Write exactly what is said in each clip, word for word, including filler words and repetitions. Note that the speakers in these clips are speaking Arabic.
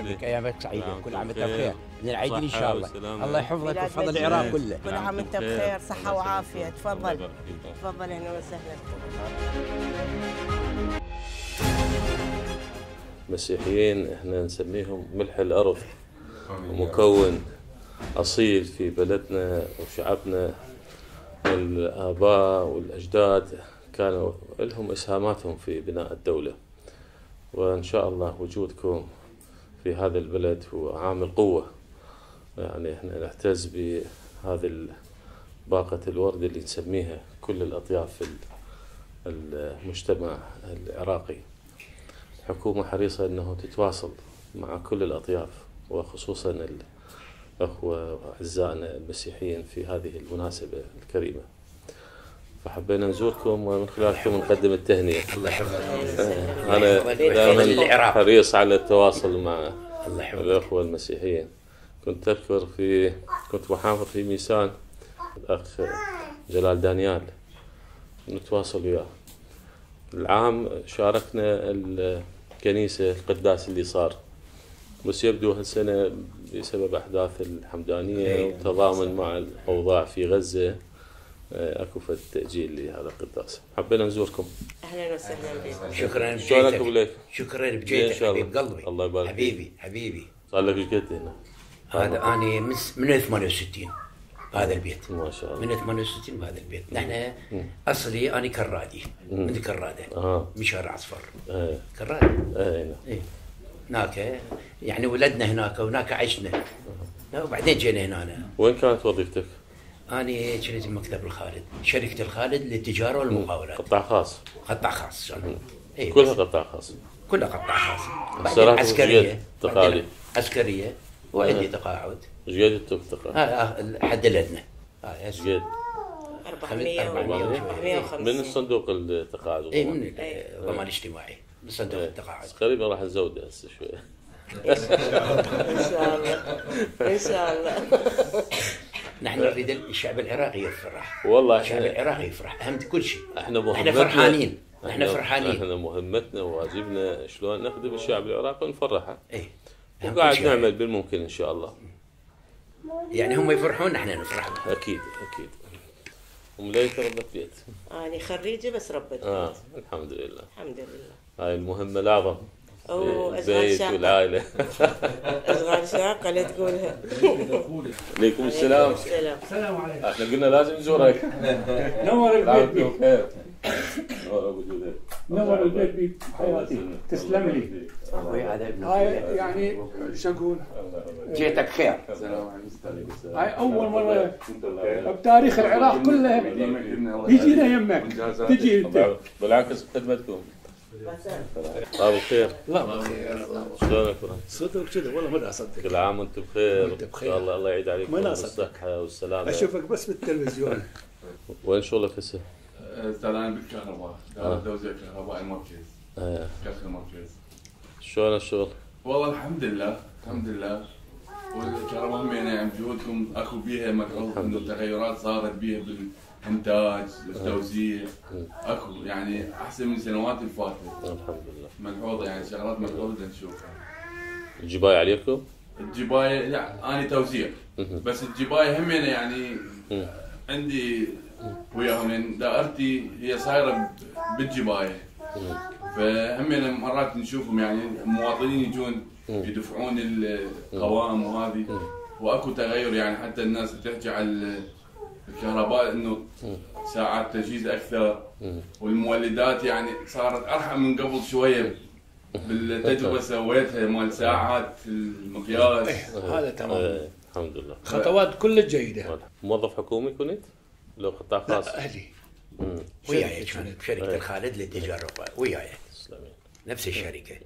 يسعدك، ايامك سعيده، كل عام وانت بخير، من العيدين ان شاء الله. الله يحفظك ويحفظ العراق كله. كل عام وانت بخير، صحه وعافيه. تفضل تفضل، اهلا وسهلا. مسيحيين احنا نسميهم ملح الارض، ومكون اصيل في بلدنا وشعبنا. الاباء والاجداد كانوا لهم اسهاماتهم في بناء الدوله، وان شاء الله وجودكم في هذا البلد هو عامل قوه. يعني احنا نعتز بهذه باقه الورد اللي نسميها كل الاطياف في المجتمع العراقي. الحكومة حريصة أنه تتواصل مع كل الأطياف، وخصوصا الأخوة وأعزائنا المسيحيين في هذه المناسبة الكريمة. فحبينا نزوركم ومن خلالكم نقدم التهنئة. الله يحفظك. أنا دائما حريص على التواصل مع الأخوة المسيحيين. كنت أذكر في كنت محافظ في ميسان الأخ جلال دانيال، نتواصل وياه. العام شاركنا الكنيسة القداس اللي صار، بس يبدو هالسنة بسبب أحداث الحمدانية وتضامن مع الأوضاع في غزة أكو فد تأجيل لهذا القداس. حبينا نزوركم. أهلا وسهلا بك. شكرا بجيتك. شكرا بجيتك حبيب قلبي. الله يبارك حبيبي حبيبي. صار لك ايش قد هنا؟ هذا أنا من من ثمانية وستين بهذا البيت. ما شاء الله. من ثمانية وستين بهذا البيت. نحن أصلي أنا كرادي من كرادة. آه. من شارع عصفر. ايه كرادة. ايه إيه. هناك يعني ولدنا هناك وهناك عشنا. وبعدين جينا هنا. أنا. وين كانت وظيفتك؟ أنا كنت بمكتب الخالد، شركة الخالد للتجارة والمقاولات. قطاع خاص. قطاع خاص. إيه كلها قطاع خاص. كلها قطاع خاص. بعدين عسكرية. تقاعدي. عسكرية وعندي تقاعد. ايش قد انتم تقاعد؟ اه حد لدنا. اه ايش قد؟ أربعمية وخمسين. من الصندوق التقاعد؟ اي من الضمان الاجتماعي، من صندوق التقاعد. قريبا راح نزود هسه شوي. ان شاء الله ان شاء الله. نحن نريد الشعب العراقي يفرح. والله الشعب العراقي يفرح اهم كل شيء. احنا احنا فرحانين. احنا فرحانين. احنا مهمتنا وواجبنا شلون نخدم الشعب العراقي ونفرحه. ايه وقاعد نعمل بالممكن ان شاء الله. يعني هم يفرحون نحن نفرح. اكيد اكيد. ومليت ربت بيت. أنا خريجة بس ربت اه الحمد لله. الحمد لله. هاي المهمة الأعظم. أوه البيت والعائلة. أصغر شاقة لا تقولها. عليكم السلام. السلام عليكم. احنا قلنا لازم نزورك. نور البيت بيك. بخير. نور وجودك. نور البيت بيك حياتي. تسلم لي. اخوي هذا ابن هاي يعني شو نقول؟ جيتك خير. هاي أول مرة بتاريخ العراق كله يجينا يمك. تجي أنت. بالعكس خدمتكم. الله بخير. الله بخير. شلونك؟ صدق كذا والله ما اصدق. كل عام وانت بخير. وانت بخير. ان شاء الله الله يعيد عليكم ما نصدق. بالصحة والسلامة. اشوفك بس بالتلفزيون. وين شغلك هسه؟ اشتغل بالكهرباء، دار توزيع كهرباء المركز. ايه. كاخ المركز. شلون الشغل؟ والله الحمد لله الحمد لله. والكهرباء هم يعني بجهودكم اكو بيها ملحوظ انه تغيرات صارت بيها بالانتاج بالتوزيع. اكو يعني احسن من سنوات الفاتت. الحمد لله. ملحوظه يعني شغلات ملحوظه نشوفها. الجباية عليكم؟ الجبايه لا انا توزيع بس الجبايه هم يعني عندي وياهم دائرتي هي صايره بالجبايه. فهم مرات نشوفهم يعني مواطنين يجون يدفعون القوائم وهذه واكو تغير يعني حتى الناس تحكي على الكهرباء انه ساعات تجهيز اكثر والمولدات يعني صارت ارحم من قبل شويه بالتجربه سويتها مال ساعات المقياس. هذا تمام. الحمد لله. خطوات كلها جيدة. موظف حكومي كنت؟ لو قطاع خاص؟ لا أهلي. وياي كانت بشركة الخالد للتجارة وياي. تسلمين. نفس الشركة.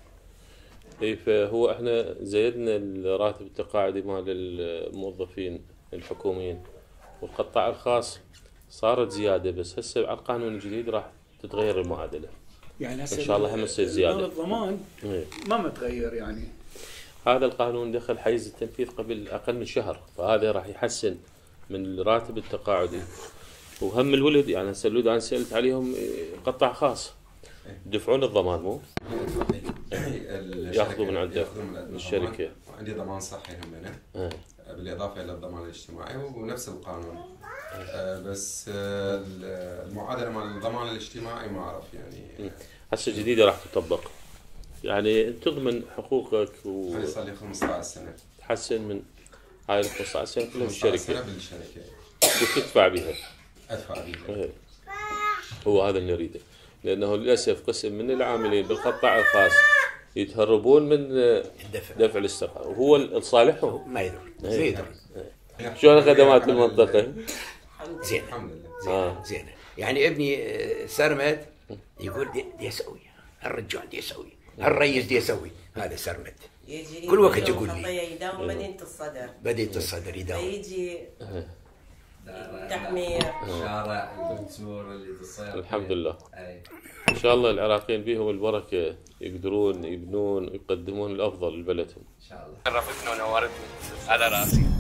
اي فهو احنا زيدنا الراتب التقاعدي مال الموظفين الحكوميين والقطاع الخاص صارت زياده، بس هسه على القانون الجديد راح تتغير المعادله. يعني هسه ان شاء الله هم تصير زياده. الضمان ما متغير يعني. هذا القانون دخل حيز التنفيذ قبل اقل من شهر، فهذا راح يحسن من الراتب التقاعدي. وهم الولد يعني هسه الولد انا سالت عليهم قطاع خاص يدفعون الضمان مو؟ ياخذوا من عندك الشركه. وعندي ضمان صحي همينه بالاضافه الى الضمان الاجتماعي ونفس القانون. بس المعادله مال الضمان الاجتماعي ما اعرف يعني. هسه جديده راح تطبق يعني تضمن حقوقك و انا صار لي خمسطعش سنه. تحسن من هاي ال خمسطعش سنه كلها بالشركه. سنه بالشركه. وتدفع بها. ادفع بها. ايه. هو هذا اللي نريده، لانه للاسف قسم من العاملين بالقطاع الخاص يتهربون من دفع, دفع الاستقرار، وهو لصالحهم ما يدرون. زين. شلون خدمات المنطقه؟ زين الحمد لله. آه. زين. يعني ابني سرمد يقول دي, دي اسوي، هالرجال دي يسوي، هالريس دي يسوي، هذا سرمد. كل وقت يقول لي يداوم مدينة الصدر. مدينة الصدر يداوم. يجي تحمير شارع الجسور اللي تصير. الحمد لله. ان شاء الله العراقيين بيهم البركه، يقدرون يبنون ويقدمون الافضل لبلدهم. ان شاء الله. شرفتنا ونورتنا على راسي.